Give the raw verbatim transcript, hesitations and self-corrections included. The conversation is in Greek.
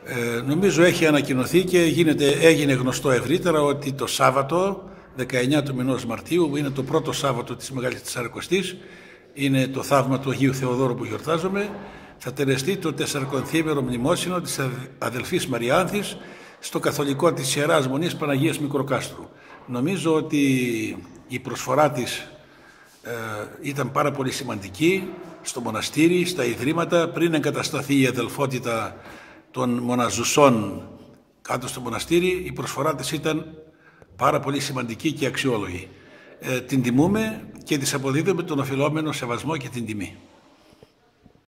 Ε, νομίζω έχει ανακοινωθεί και γίνεται, έγινε γνωστό ευρύτερα ότι το Σάββατο, δεκαεννιά του μηνός Μαρτίου, που είναι το πρώτο Σάββατο της Μεγάλης Τεσσαρακοστής, είναι το θαύμα του Αγίου Θεοδόρου που γιορτάζουμε, θα τελεστεί το τεσσαρακονθήμερο μνημόσυνο της αδελφής Μαριάνθης στο καθολικό της Ιεράς Μονής Παναγίας Μικροκάστρου. Νομίζω ότι η προσφορά της ε, ήταν πάρα πολύ σημαντική στο μοναστήρι, στα ιδρύματα, πριν εγκατασταθεί η αδελφότητα των μοναζουσών κάτω στο μοναστήρι. Η προσφορά της ήταν πάρα πολύ σημαντική και αξιόλογη. Ε, την τιμούμε και της αποδίδουμε τον οφειλόμενο σεβασμό και την τιμή.